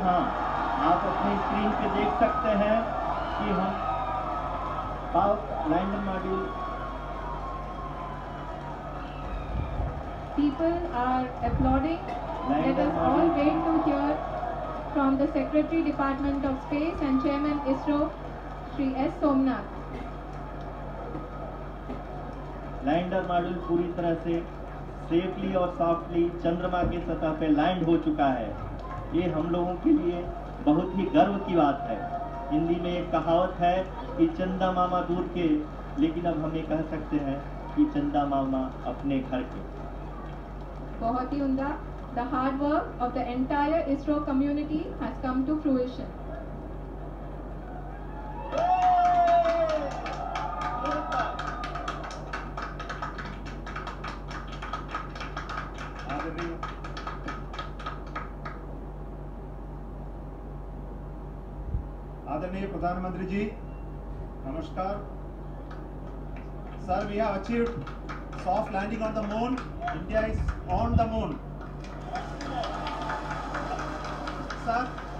यहाँ आप अपनी स्क्रीन पे देख सकते हैं कि हम lander module People are applauding. Let us all wait to hear from the Secretary Department of Space and Chairman ISRO, Shri S. Somnath. Lander module पूरी तरह से सेफली और सॉफ्टली चंद्रमा की सतह पे लैंड हो चुका है। ये हम लोगों के लिए बहुत ही गर्व की बात है। हिंदी में एक कहावत है कि चंदा मामा दूर के, लेकिन अब हम ये कह सकते हैं कि चंदा मामा अपने घर के। बहुत ही उम्दा। The hard work of the entire ISRO community has come to fruition. आदरणीय प्रधानमंत्री जी, नमस्कार। Sir, we have achieved soft landing on the moon. India is on the moon. Sir,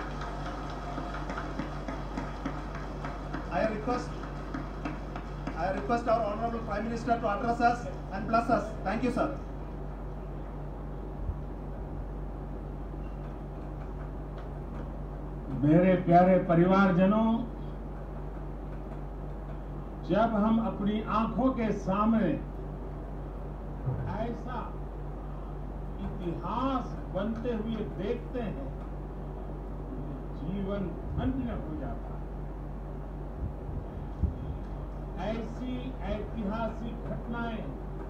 I request our Honorable Prime Minister to address us and bless us. Thank you, sir. मेरे प्यारे परिवारजनों, जब हम अपनी आंखों के सामने ऐसा इतिहास बनते हुए देखते हैं, जीवन धन्य हो जाता है। ऐसी ऐतिहासिक घटनाएं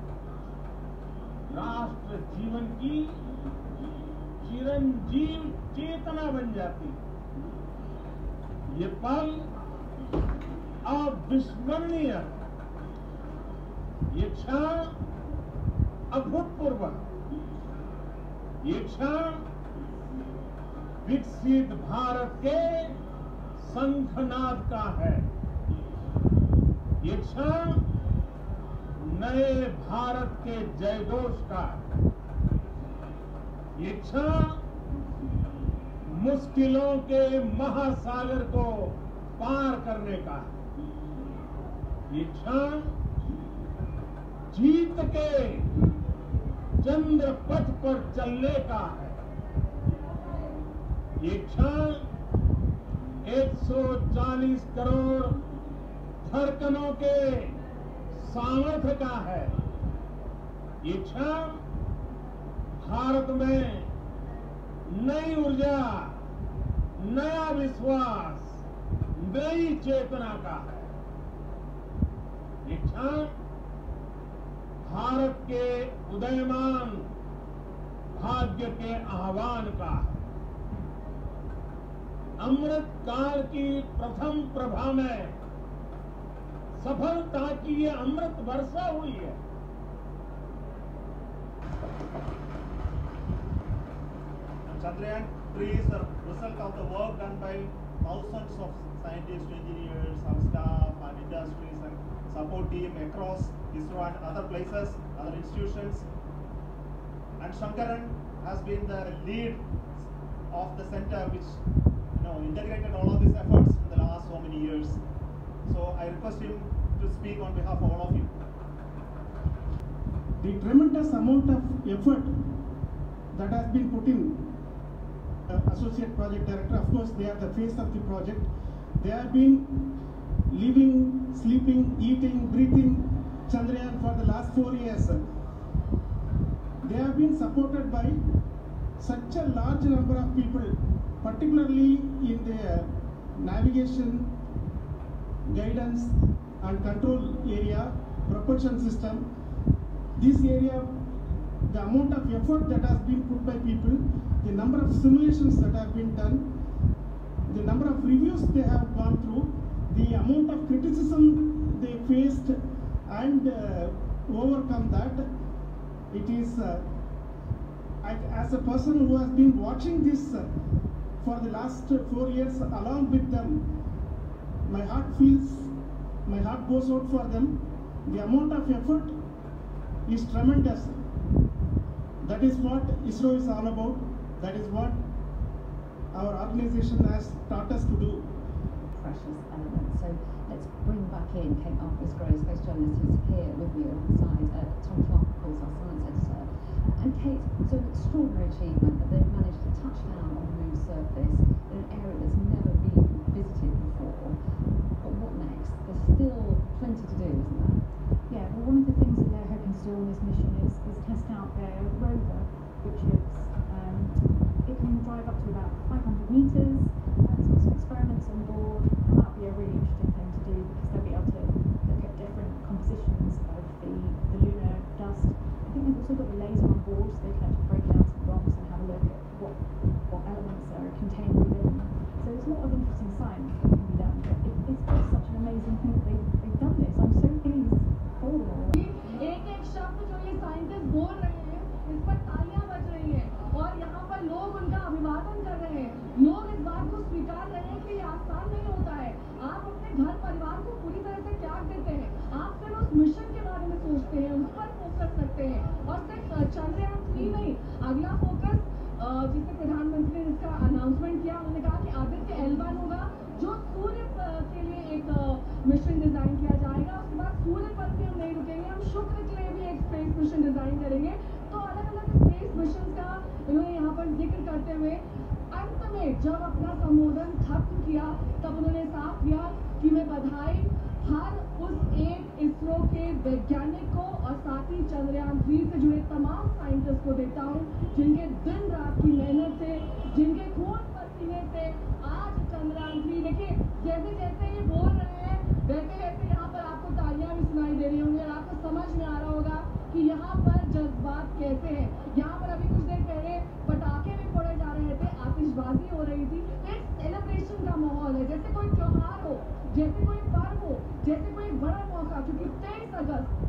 राष्ट्र जीवन की चिरंजीव चेतना बन जाती है। ये पल अविस्मरणीय, ये क्षण अभूतपूर्व, ये क्षण विकसित भारत के शंखनाद का है। ये क्षण नए भारत के जयघोष का है। ये क्षण मुश्किलों के महासागर को पार करने का है। ये क्षण जीत के चंद्र पथ पर चलने का है। ये क्षण 140 करोड़ धड़कनों के सामर्थ्य का है। ये क्षण भारत में नई ऊर्जा, नया विश्वास, नई चेतना का है। ये क्षण भारत के उदयमान भाग्य के आह्वान का है। अमृत काल की प्रथम प्रभा में सफलता की ये अमृत वर्षा हुई है। Chandrayaan 3 is the result of the work done by thousands of scientists, engineers, our staff and industries and support team across ISRO and other places, other institutions. And Shankaran has been the lead of the center which integrated all of these efforts in the last so many years. So I request him to speak on behalf of all of you. The tremendous amount of effort that has been put in. Associate Project Director, of course, they are the face of the project. They have been living, sleeping, eating, breathing Chandrayaan for the last 4 years. They have been supported by such a large number of people, particularly in the navigation, guidance and control area, propulsion system. This area, the amount of effort that has been put by people, the number of simulations that have been done, the number of reviews they have gone through, the amount of criticism they faced and overcome that, it is, as a person who has been watching this for the last 4 years along with them, my heart goes out for them. The amount of effort is tremendous. That is what ISRO is all about. That is what our organization has taught us to do. Precious element. So let's bring back in Kate Arthur-Grove, space journalist, who's here with me alongside Tom Clark, of course, our science editor. And Kate, so an extraordinary achievement that they've managed to touch down on the moon's surface in an area that's never been visited before. But what next? There's still plenty to do, isn't there? Yeah, well, one of the things that they're hoping to do on this mission is test out their rover, which is it can drive up to about 500 meters. It's got some experiments on board, and that'll be a really interesting thing to do because they'll be able to look at different compositions of the lunar dust. I think they've also got a laser on board, so they can actually break down some rocks and have a look at what elements are contained within them. So there's a lot of interesting science that can be done. But it's just such an amazing thing that they've done this. I'm so pleased for them all. एक शब्द जो ये scientist बोल रहे हैं, इस पर तालियां बज रही हैं और यहाँ पर लोग उनका अभिवादन कर रहे हैं। लोग इस बात को स्वीकार रहे हैं कि ये आसान नहीं होता है। आप अपने घर परिवार को पूरी तरह से त्याग देते हैं। आप फिर उस मिशन के बारे में सोचते हैं, उस पर फोकस करते हैं और सिर्फ चंद्रयान 3 नहीं, अगला फोकस जिसे प्रधानमंत्री ने इसका अनाउंसमेंट किया, उन्होंने कहा कि आदित्य L1 होगा जो सूर्य के लिए एक मिशन डिजाइन किया जाएगा। उसके बाद सूर्य पर भी हम नहीं रुकेंगे, हम शुक्र के लिए भी एक स्पेस मिशन डिजाइन करेंगे। तो अलग अलग स्पेस मिशन का उन्होंने यहाँ पर जिक्र करते हुए अंत में जब अपना संबोधन खत्म किया तब उन्होंने साफ किया कि मैं बधाई हर उस एक इसरो के वैज्ञानिक को और साथ ही चंद्रयान 3 से जुड़े तमाम साइंटिस्ट को देता हूँ, जिनके दिन रात की मेहनत से, जिनके खून पसीने से आज चंद्रयान 3, देखिए जैसे जैसे ये बोल रहे हैं वैसे वैसे यहाँ पर आपको तालियां भी सुनाई दे रही होंगी और आपको समझ में आ रहा होगा कि यहाँ पर जज्बात कैसे हैं। यहाँ पर अभी कुछ देर पहले पटाखे भी फोड़े जा रहे थे, आतिशबाजी हो रही थी। एक सेलिब्रेशन का माहौल है, जैसे कोई त्योहार हो, जैसे कोई पर्व हो, जैसे कोई बड़ा मौका, क्योंकि 23 अगस्त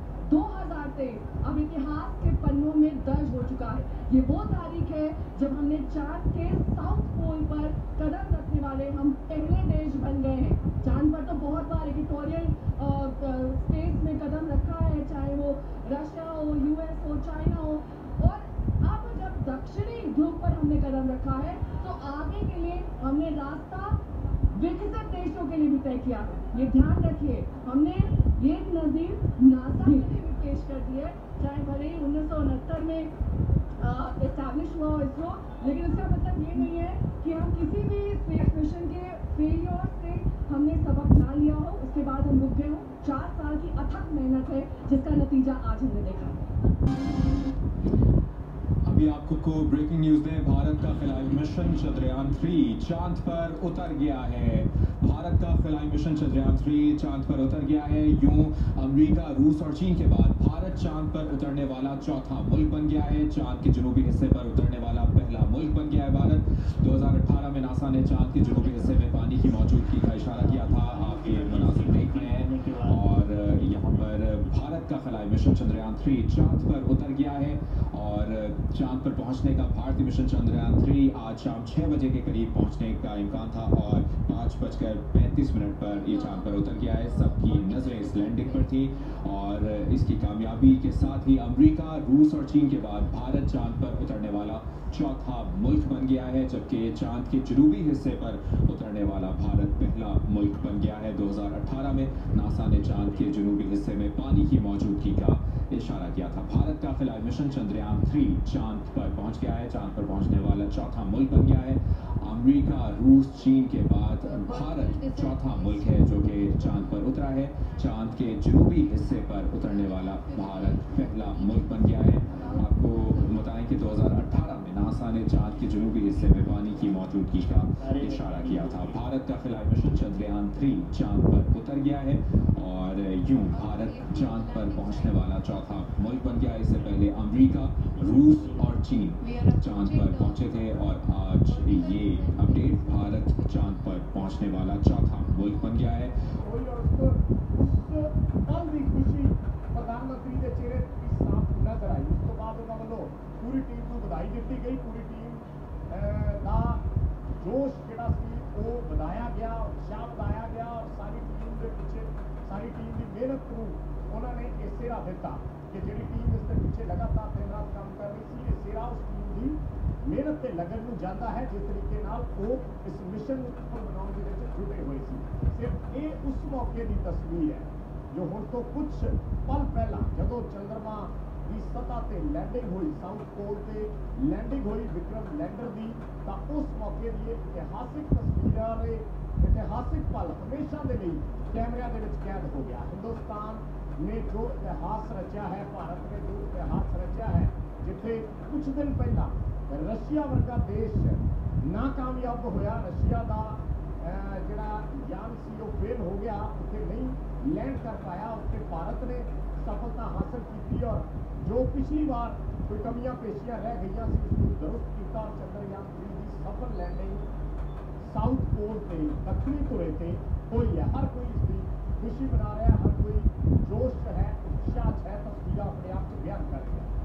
2023 अब इतिहास के पन्नों में दर्ज हो चुका है। ये वो तारीख है जब हमने चांद के साउथ पोल पर कदम रखने वाले हम पहले देश बन गए हैं। चांद पर तो बहुत बार इक्वेटोरियल स्पेस में कदम रखा है, चाहे वो रशिया हो, यूएस हो, चाइना हो, और अब जब दक्षिणी ध्रुव पर हमने कदम रखा है तो आगे के लिए हमने रास्ता विकसित देशों के लिए भी तय किया है। ये ध्यान रखिए, हमने ये नजीर नासा के लिए भी पेश कर दी है, चाहे भले ही 1969 में एस्टैब्लिश हुआ हो इसरो, लेकिन इसका मतलब ये नहीं है कि हम किसी भी स्पेस मिशन के फेलियर से हमने सबक ना लिया हो, उसके बाद हम रुक गए हो। 4 साल की अथक मेहनत है जिसका नतीजा आज हमने देखा है। अभी आपको ब्रेकिंग न्यूज दें, भारत का खिलाई मिशन चंद्रयान 3 चांद पर उतर गया है। भारत का खिलाई मिशन चंद्रयान 3 चांद पर उतर गया है। यूं अमेरिका, रूस और चीन के बाद भारत चांद पर उतरने वाला चौथा मुल्क बन गया है। चांद के जनूबी हिस्से पर उतरने वाला पहला मुल्क बन गया है भारत। 2018 में नासा ने चांद के जनूबी हिस्से में पानी की मौजूदगी का इशारा किया था, आपके मुनासिब देख रहे हैं। और यहाँ पर भारत का खिलाई मिशन चंद्रयान 3 चांद पर उतर गया है और चांद पर पहुंचने का भारतीय मिशन चंद्रयान 3 आज शाम 6 बजे के करीब पहुंचने का इम्कान था और 5:35 पर ये चांद पर उतर गया है। सबकी नजरें इस लैंडिंग पर थी और इसकी कामयाबी के साथ ही अमेरिका, रूस और चीन के बाद भारत चांद पर उतरने वाला चौथा मुल्क बन गया है, जबकि चांद के जनूबी हिस्से पर उतरने वाला भारत पहला मुल्क बन गया है। 2018 में नासा ने चांद के जनूबी हिस्से में पानी की मौजूदगी का इशारा किया था। भारत का खिलाई मिशन चंद्रयान 3 चांद पर पहुंच गया है, चांद पर पहुंचने वाला चौथा मुल्क बन गया है। अमेरिका, रूस, चीन के बाद भारत चौथा मुल्क है जो कि चांद पर उतरा है। चांद के जनूबी हिस्से पर उतरने वाला भारत पहला मुल्क बन गया है। आपको बताएं कि 2018 में नासा ने चांद के जनूबी हिस्से में पानी की मौजूदगी का इशारा किया था। भारत का खिलाई मिशन चंद्रयान 3 चांद पर उतर गया है और यूं भारत चांद पर पहुंचने वाला चौथा मुल्क बन गया। इससे पहले अमेरिका, रूस और चीन चांद पर पहुंचे थे और आज ये अपडेट भारत चांद पर पहुंचने वाला चौथा मुल्क बन गया है। प्रधानमंत्री के चेहरे साफ नजर आई। उसके बाद उन्होंने पूरी टीम को बधाई दी गई। पूरी टीम का जोश ਜਿਹੜਾ ਸੀ ਉਹ ਵਧਾਇਆ ਗਿਆ, ਉਤਸ਼ਾਹ ਵਧਾਇਆ ਗਿਆ और सारी टीम के पीछे सारी टीम की मेहनत ਨੂੰ उन्होंने ये सिरा दिता कि जी टीम इसके पीछे लगातार दिन रात काम कर रही थी, ये सिरा उस टीम की मेहनत से लगन में जाता है जिस तरीके नाल वो इस मिशन को सफल बनाने के लिए जुटे हुए सी। सिर्फ ये उस मौके की तस्वीर है जो हुण तो कुछ पल पहला जदों चंद्रमा की सतह ते लैंडिंग हुई, साउथ पोल ते लैंडिंग हुई विक्रम लैंडर की, तो उस मौके की इतिहासिक तस्वीर इतिहासिक पल हमेशा के लिए कैमरिया के विच कैद हो गया। हिंदुस्तान ने जो इतिहास रचा है, भारत ने जो इतिहास रचा है, जिथे कुछ दिन पहला रशिया वर्गा देश नाकामयाब होया, रशिया का जड़ा यान सी वो फेल हो गया, उत्थे नहीं लैंड कर पाया, उत्थे भारत ने सफलता हासिल की और जो पिछली बार कोई कमियां पेशियां रह गई उसको दुरुस्त किया और चंद्रयान 3 की सफल लैंडिंग साउथ पोल से दक्षिणी धुरे से हुई है। हर कोई इसकी खुशी मना रहा है, हर कोई जोश है, उत्साह है, तस्वीर अपने आप से बयान कर रहा है।